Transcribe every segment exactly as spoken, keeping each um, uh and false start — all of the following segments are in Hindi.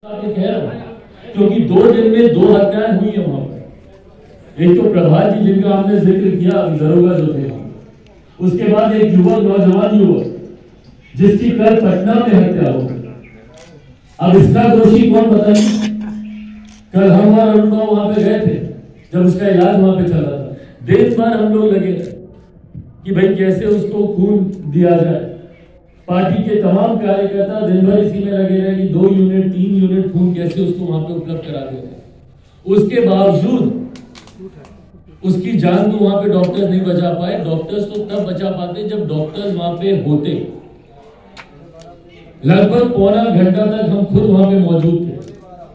कह रहा हूं क्योंकि दो दिन में दो हत्याएं हुई है वहां पर। एक तो प्रभात जी जिनका आपने जिक्र किया, दरोगा जो थे, उसके बाद एक युवक, नौजवान युवक जिसकी कल पटना में हत्या हो गई। अब इसका दोषी कौन पता नहीं। कल हम और अरुण वहां पे गए थे जब उसका इलाज वहां पे चल रहा था। दिन भर हम लोग लगे कि भाई कैसे उसको खून दिया जाए। पार्टी के तमाम कार्यकर्ता दिन भर इसी में लगे रहे कि दो यूनिट तीन यूनिट खून कैसे उसको वहां पे उपलब्ध करा देते। उसके बावजूद उसकी जान को वहां पे डॉक्टर्स नहीं बचा पाए। डॉक्टर्स तो तब बचा पाते जब डॉक्टर्स वहां पे होते। लगभग पौना घंटा तक हम खुद वहां पे मौजूद थे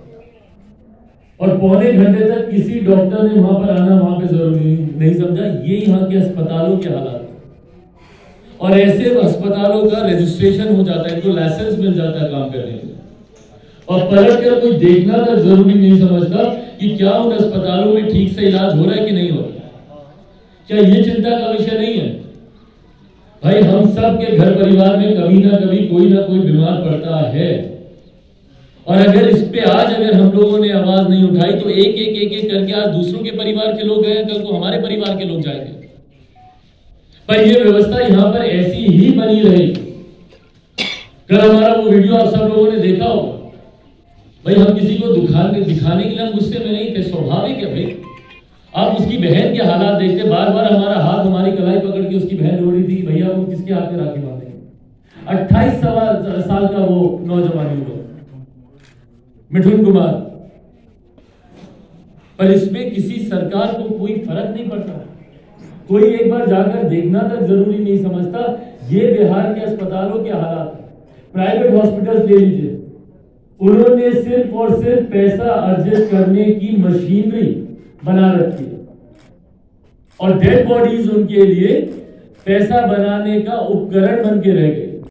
और पौने घंटे तक किसी डॉक्टर ने वहां पर आना वहां पे जरूरी नहीं समझा। ये यहाँ के अस्पतालों के हालात। और ऐसे अस्पतालों का रजिस्ट्रेशन हो जाता है, इनको लाइसेंस मिल जाता है काम करने के, और पलट कर कोई देखना तक जरूरी नहीं समझता कि क्या उन अस्पतालों में ठीक से इलाज हो रहा है कि नहीं हो रहा है। क्या ये चिंता का विषय नहीं है? भाई हम सब के घर परिवार में कभी ना कभी कोई ना कोई बीमार पड़ता है, और अगर इस पे आज अगर हम लोगों ने आवाज नहीं उठाई तो एक एक एक एक करके आज दूसरों के परिवार के लोग गए, कल को हमारे परिवार के लोग जाएंगे। पर ये व्यवस्था यहाँ पर ऐसी ही बनी रहेगी। कल हमारा वो वीडियो आप सब लोगों ने देखा होगा। भाई हम किसी को दिखाने दिखाने के लिए हम गुस्से में नहीं थे, स्वाभाविक है भाई। आप उसकी बहन के हालात देखते, बार बार हमारा हाथ हमारी कलाई पकड़ के उसकी बहन रो रही थी, भैया वो किसके हाथ में राखी बांधेंगे। अट्ठाईस साल का वो नौजवान युवक मिठुन कुमार। पर इसमें किसी सरकार को कोई फर्क नहीं पड़ता। कोई एक बार जाकर देखना तक जरूरी नहीं समझता। ये बिहार के अस्पतालों के हालात है। प्राइवेट हॉस्पिटल्स ले लीजिए, उन्होंने सिर्फ और सिर्फ पैसा अर्जित करने की मशीनरी बना रखी है और डेड बॉडीज उनके लिए पैसा बनाने का उपकरण बन के रह गए।